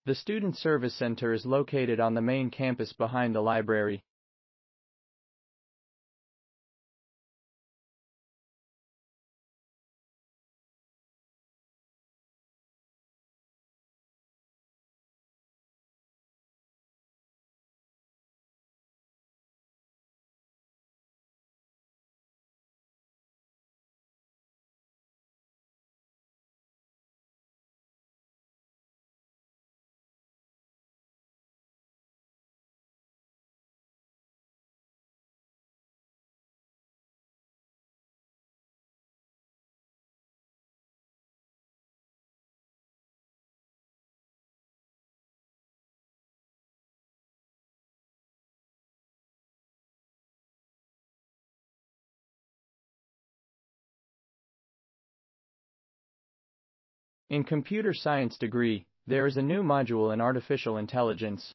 The Student Service Center is located on the main campus behind the library. In computer science degree, there is a new module in artificial intelligence.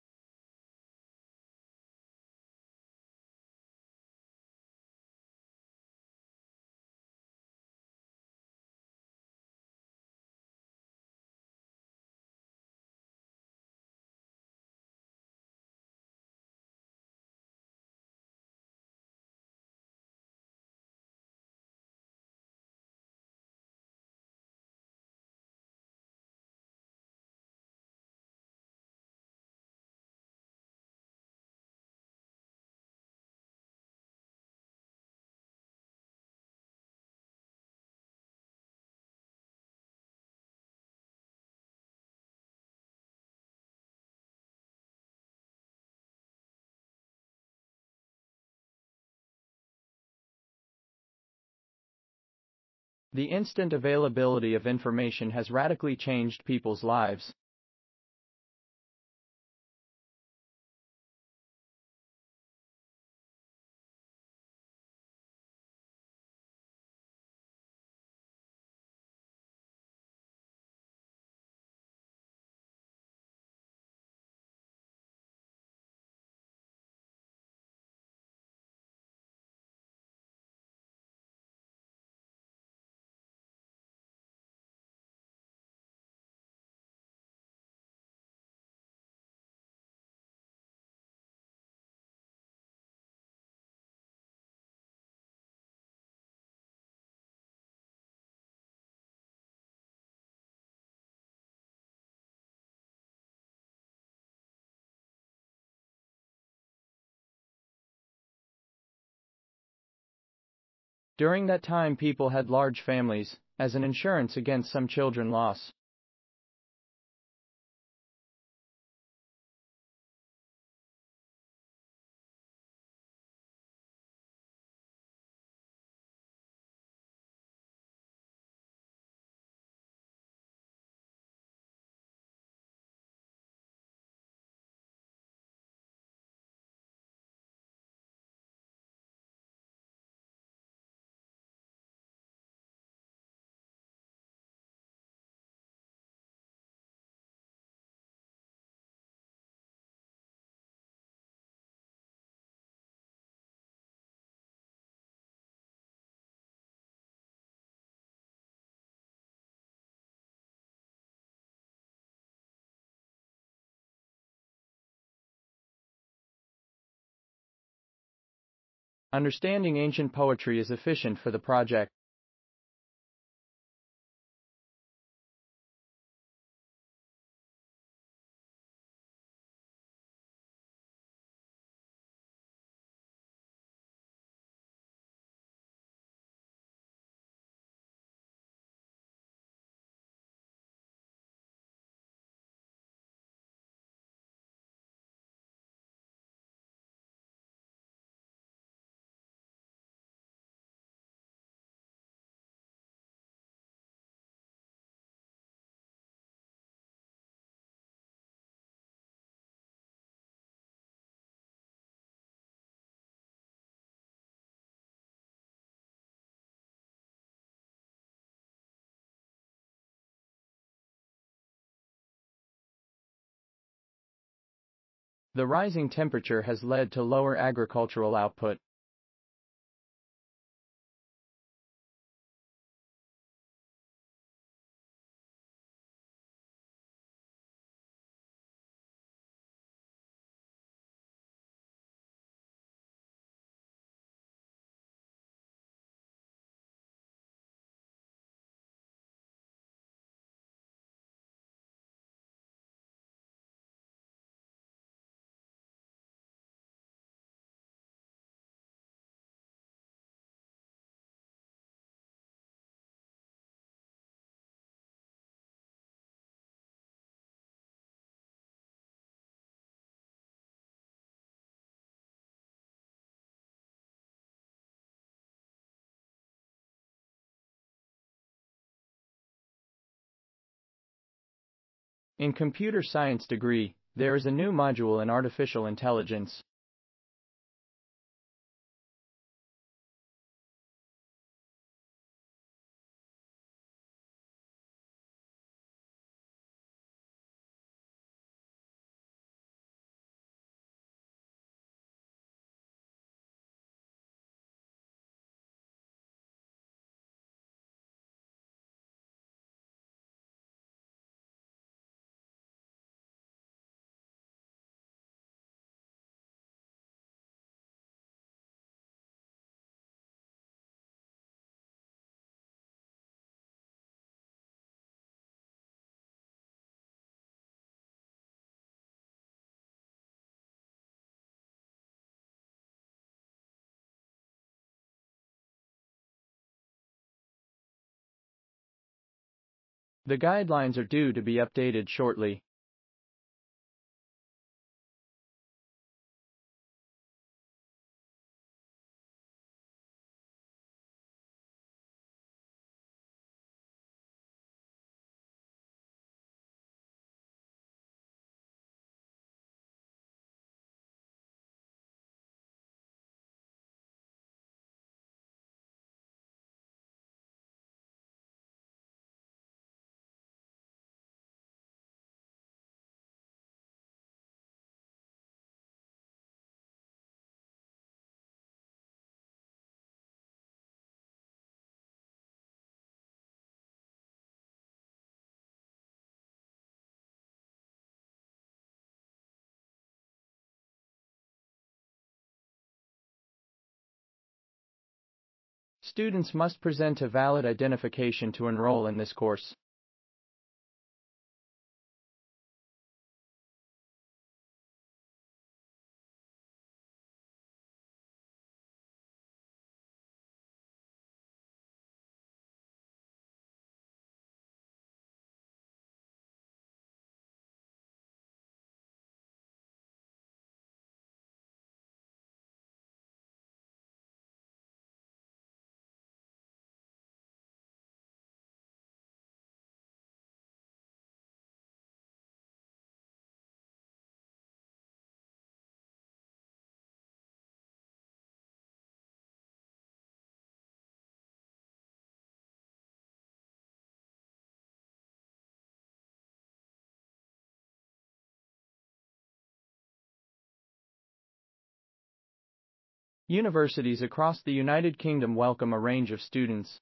The instant availability of information has radically changed people's lives. During that time, people had large families, as an insurance against some children loss. Understanding ancient poetry is efficient for the project. The rising temperature has led to lower agricultural output. In computer science degree, there is a new module in artificial intelligence. The guidelines are due to be updated shortly. Students must present a valid identification to enroll in this course. Universities across the United Kingdom welcome a range of students.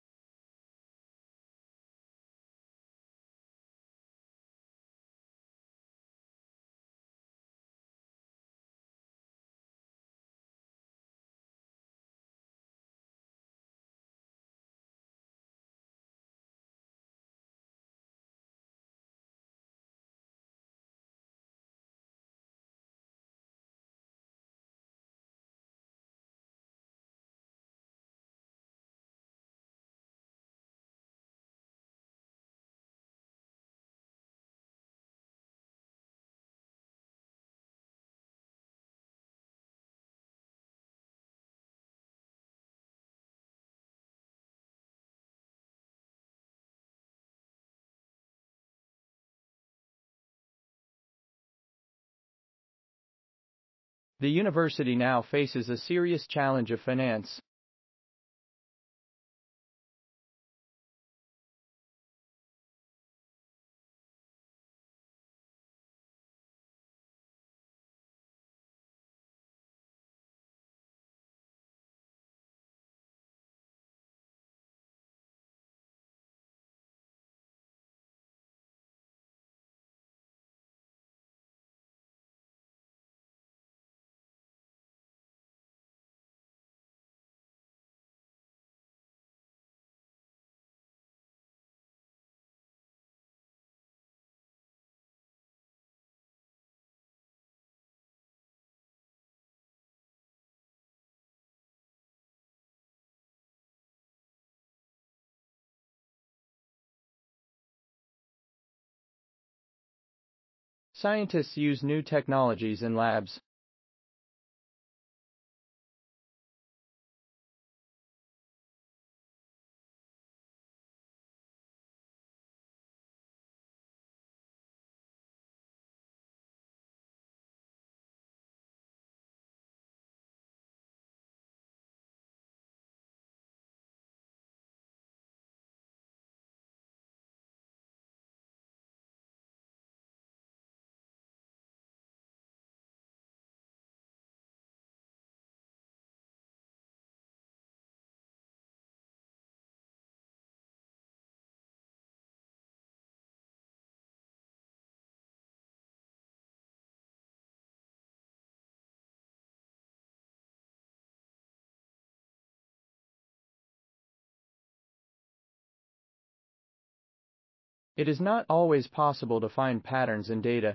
The university now faces a serious challenge of finance. Scientists use new technologies in labs. It is not always possible to find patterns in data.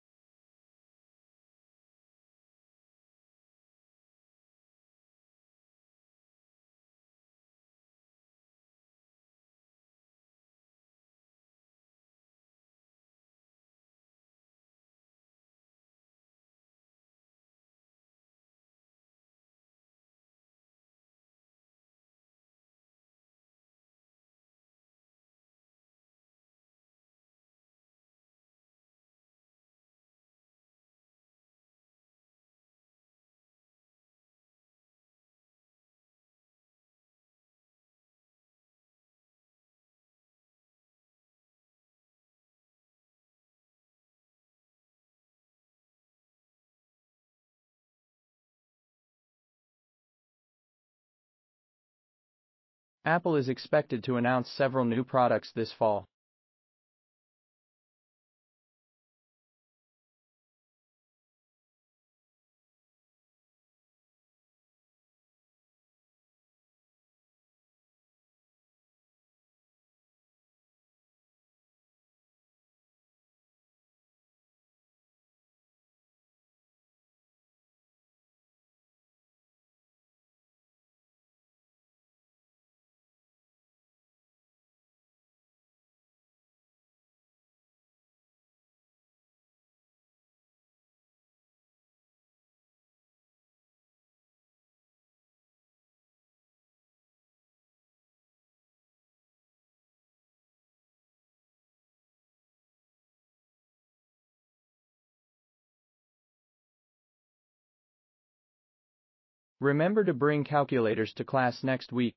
Apple is expected to announce several new products this fall. Remember to bring calculators to class next week.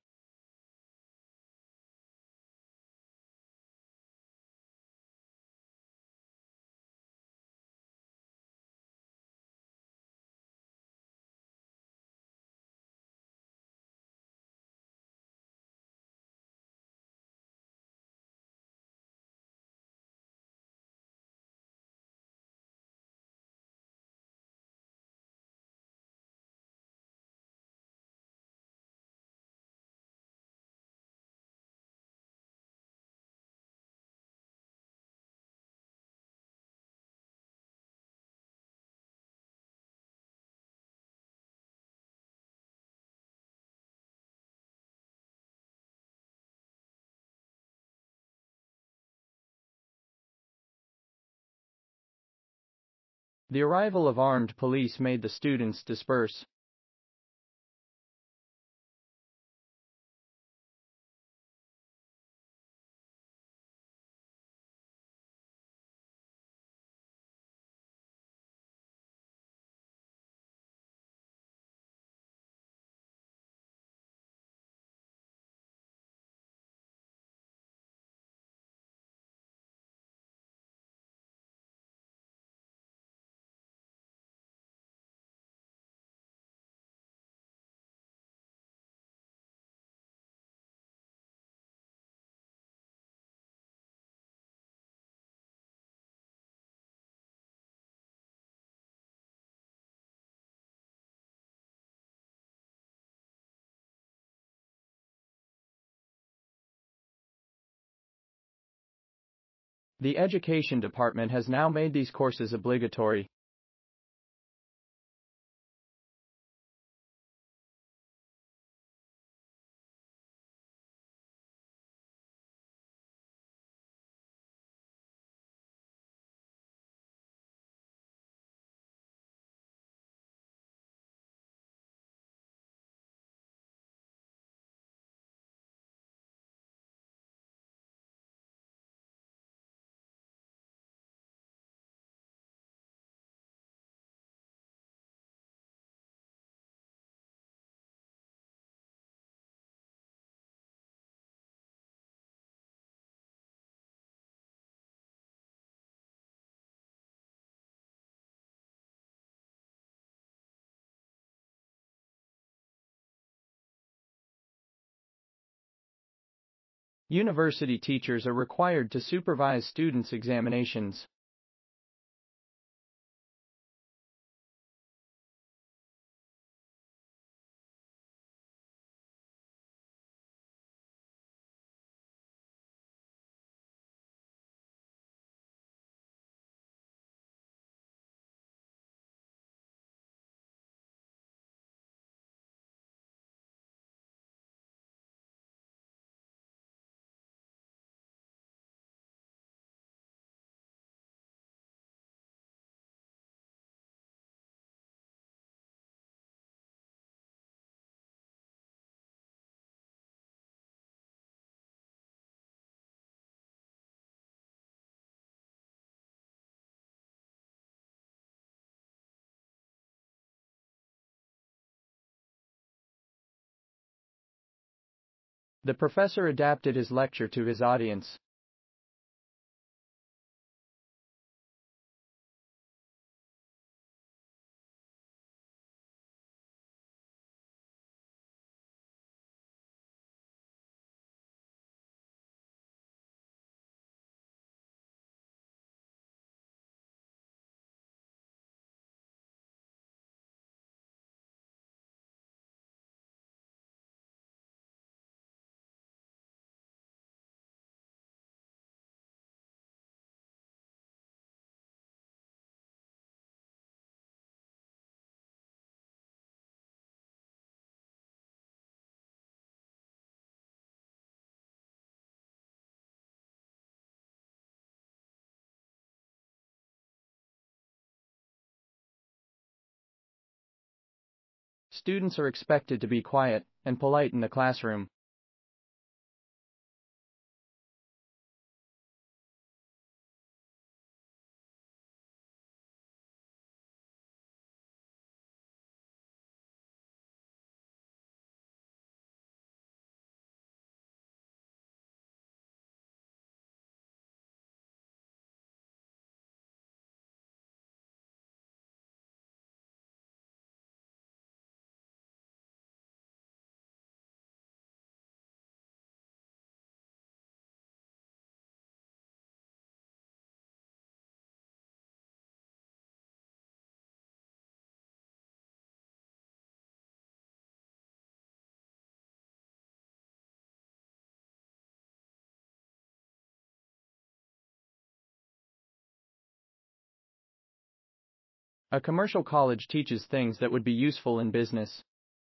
The arrival of armed police made the students disperse. The Education Department has now made these courses obligatory. University teachers are required to supervise students' examinations. The professor adapted his lecture to his audience. Students are expected to be quiet and polite in the classroom. A commercial college teaches things that would be useful in business.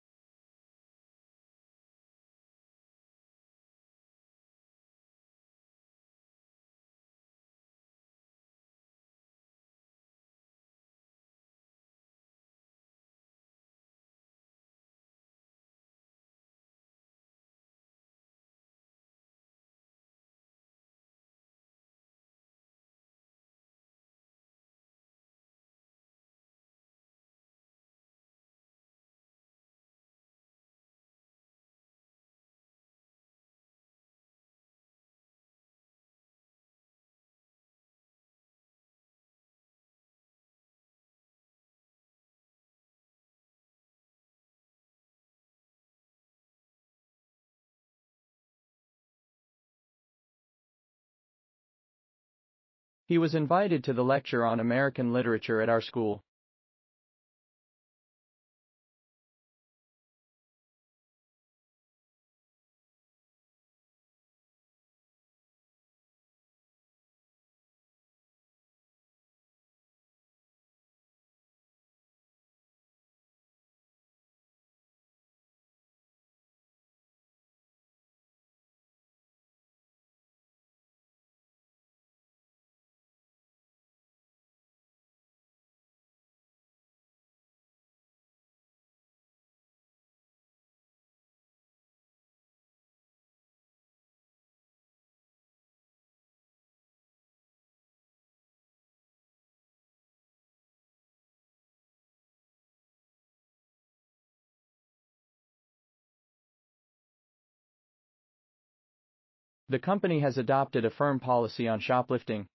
He was invited to the lecture on American literature at our school. The company has adopted a firm policy on shoplifting.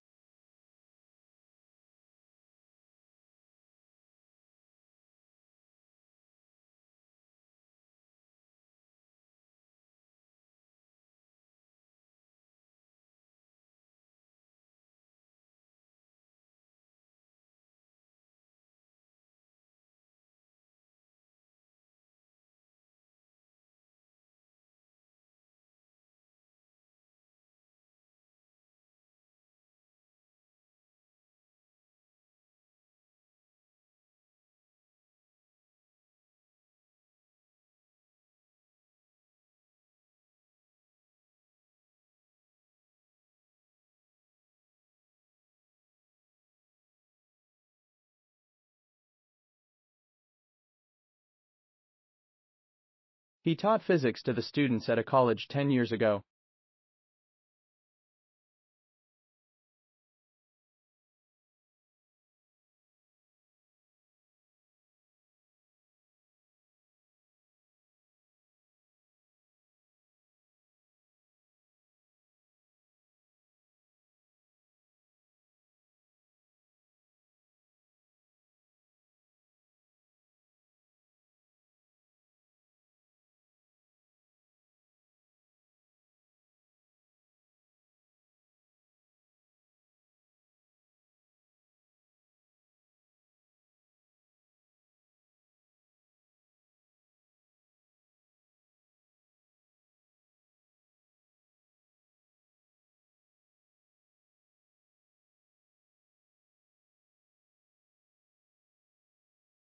He taught physics to the students at a college 10 years ago.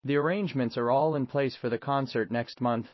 The arrangements are all in place for the concert next month.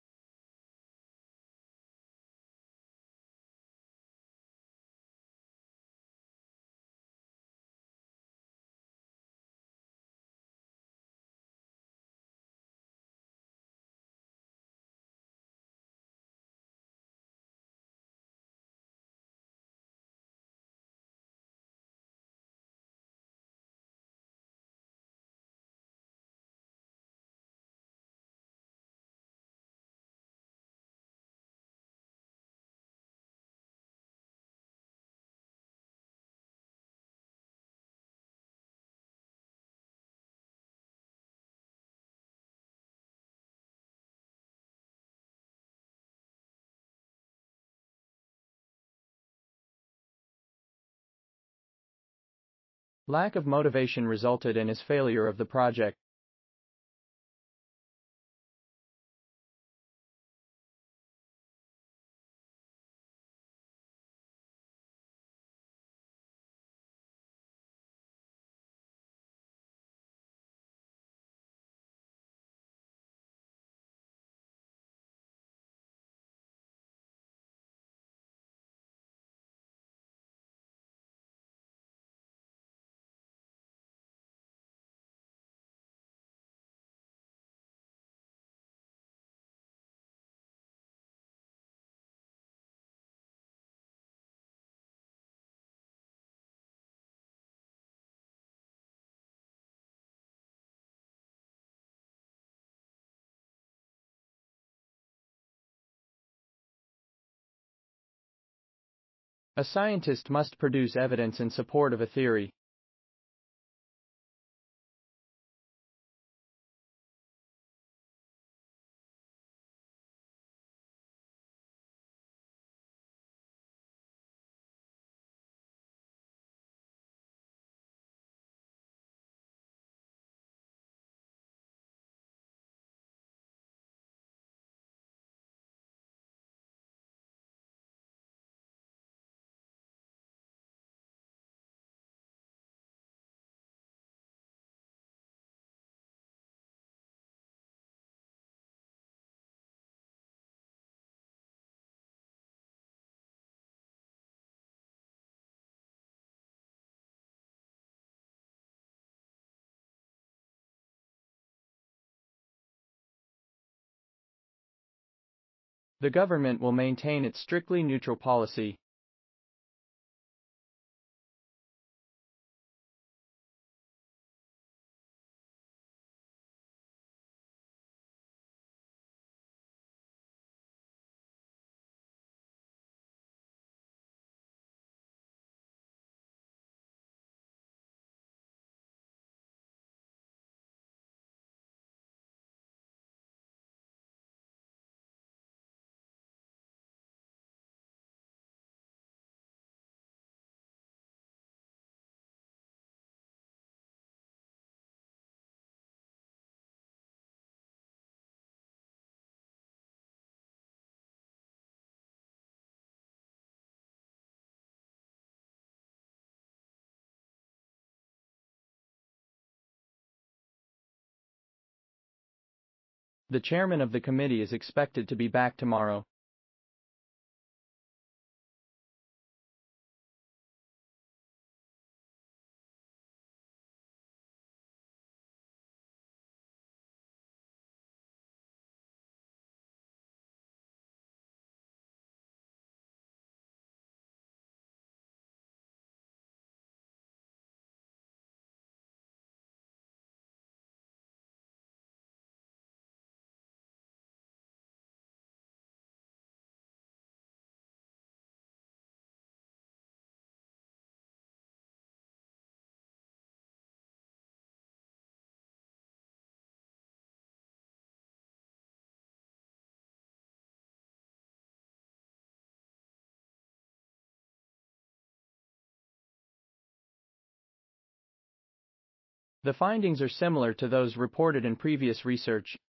Lack of motivation resulted in his failure of the project. A scientist must produce evidence in support of a theory. The government will maintain its strictly neutral policy. The chairman of the committee is expected to be back tomorrow. The findings are similar to those reported in previous research.